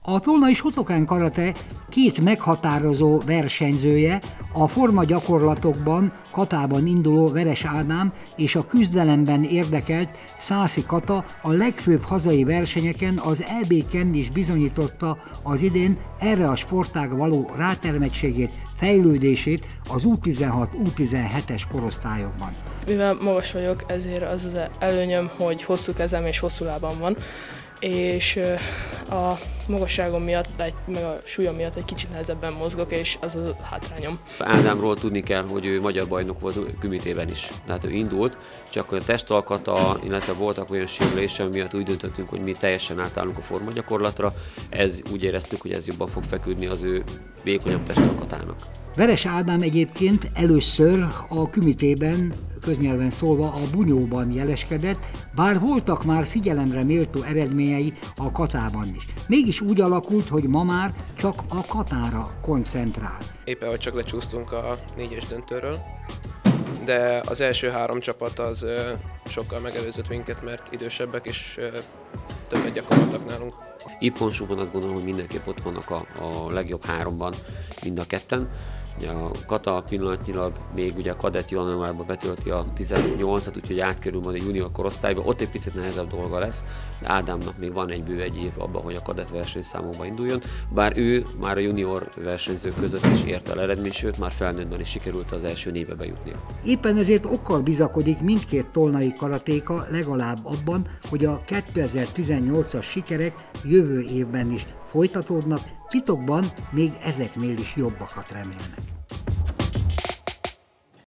A Tolnai Shotokán karate két meghatározó versenyzője, a formagyakorlatokban Katában induló Veres Ádám és a küzdelemben érdekelt Szászi Kata a legfőbb hazai versenyeken, az EB-ken is bizonyította az idén erre a sportág való rátermettségét, fejlődését az U16-U17-es korosztályokban. Mivel magas vagyok, ezért az előnyöm, hogy hosszú kezem és hosszú lábam van, és a magasságom miatt, meg a súlyom miatt egy kicsit nehezebben mozgok, és az a hátrányom. Ádámról tudni kell, hogy ő magyar bajnok volt kümitében is. Tehát ő indult, csak hogy a testalkata, illetve voltak olyan sérülések, miatt úgy döntöttünk, hogy mi teljesen átállunk a formagyakorlatra. Úgy éreztük, hogy ez jobban fog feküdni az ő vékonyabb testalkatának. Veres Ádám egyébként először a kümitében, köznyelven szólva, a bunyóban jeleskedett, bár voltak már figyelemre méltó eredményei a katában is. Mégis úgy alakult, hogy ma már csak a katára koncentrál. Éppen, hogy csak lecsúsztunk a 4-es döntőről, de az első 3 csapat az sokkal megelőzött minket, mert idősebbek és többet gyakoroltak nálunk. Ipponsúban azt gondolom, hogy mindenképp ott vannak a legjobb 3-ban mind a ketten. A Kata pillanatnyilag még ugye a kadett januárban betölti a 18-at, úgyhogy átkerül majd a junior korosztályba, ott egy picit nehezebb dolga lesz, de Ádámnak még van egy bő egy év abban, hogy a kadett versenyszámokba induljon, bár ő már a junior versenyzők között is ért el eredmény, sőt már felnőttben is sikerült az első 4-be bejutnia. Éppen ezért okkal bizakodik mindkét tolnai karatéka legalább abban, hogy a 2018-as sikerek jövő évben is folytatódnak, titokban még ezeknél is jobbakat remélnek.